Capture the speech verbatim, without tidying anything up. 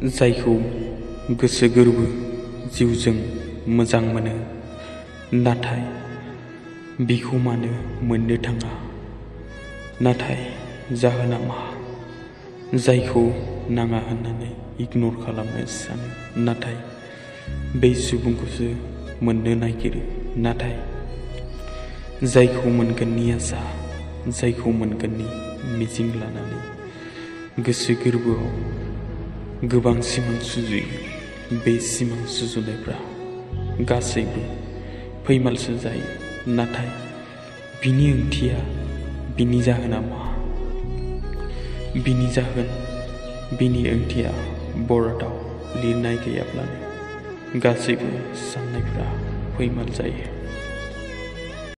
जायखौ गोसो गोरबो जिउजों मोजां मोनो, नाथाय बिखौ मानो मोननो थाङा? नाथाय जाहोना मा? जायखौ नाङा होननानै इगनर खालामनो सानो, नाथाय बै सुबुंखौसो मोननो नागिरो। नाथाय जायखौ मोनगोननि आसा, जायखौ मोनगोननि मिजिं लानानै गोसो गोरबोआव गोबां सिमां सुजुयो, बे सिमां सुजुनायफ्रा गासैबो फैमालसो जायो। नाथाय बिनि ओंथिया, बिनि जाहोना मा? बिनि जाहोन, बिनि ओंथिया बर्डआव लिरनाय गैयाब्लानो गासैबो साननायफ्रा फैमाल जायो।